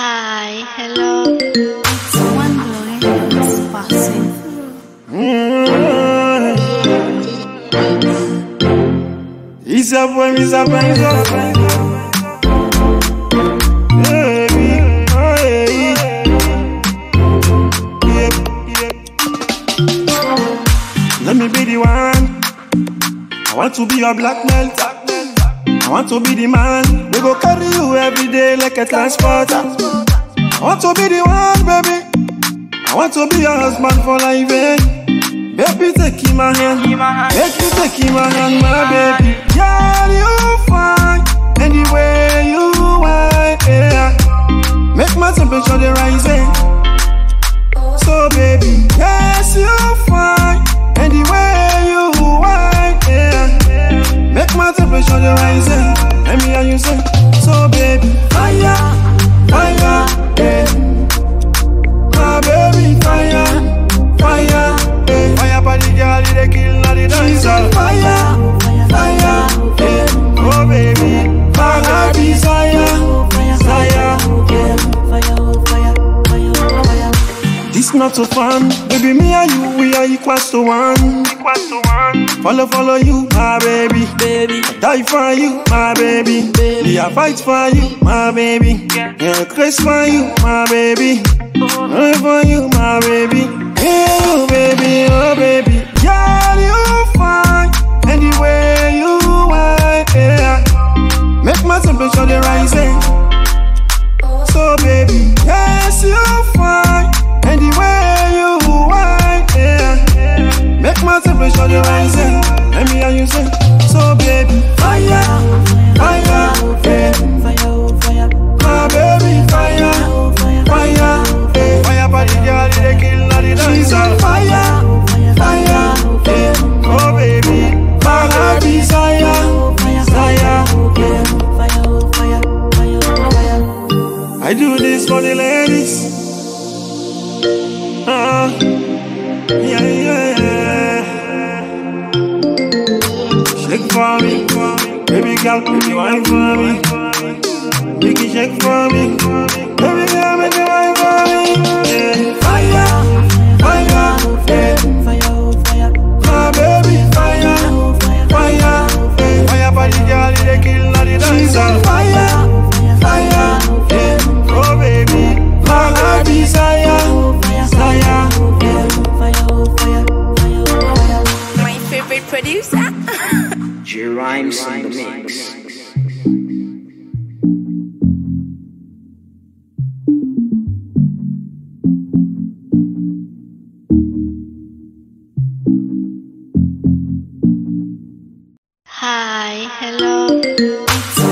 Hi, hello. Someone blowing is passing. It's a boy, it's a boy, it's a boy. Baby, oh yeah. Let me be the one. I want to be your black belt. I want to be the man. We go carry you every day like a transporter. I want to be the one, baby. I want to be your husband for life, eh? Baby, take in my hand. Make you take in my hand, my baby. Girl, you fine anyway you want, yeah. Make my temperature the rise, eh? So, baby, yes, you fine anyway you want, yeah. Make my temperature the rise, eh? Let me hear you say. So, baby, fire, fire, yeah. My baby, fire, fire, yeah. Fire for the girl, they kill all the dancer. Fire, fire, yeah. Oh baby, my desire, desire, yeah. This not so fun, baby. Me and you, we are equals to one. Follow you, my baby. I die for you, my baby. Me I fight for you, my baby. Yeah, craze for you, my baby. Run for you, my baby. Yeah, you, baby, oh baby. Girl, you fine anyway you want, yeah. Make my temperature the rise, eh? So baby, yes, you fine anyway you want, yeah. Make my temperature the rise, eh? Let me hear you say. So baby, fire, fire, yeah. My baby, fire, fire, yeah. Fire for the girl, they kill all the dancer. Fire, fire, yeah. Oh baby, my desire, desire, yeah. I do this for the ladies. Yeah, yeah. Shake for me, baby girl, make you wine for me. Make you shake for me, baby girl, make you wine for me. Yeah. Fire, fire, yeah. My baby, fire, fire, yeah. Fire for the girl, they kill all the dancer. Fire, fire, yeah. Oh baby, my desire, desire, yeah. My favorite producer. G-Rhymes in the mix. Hi, hello.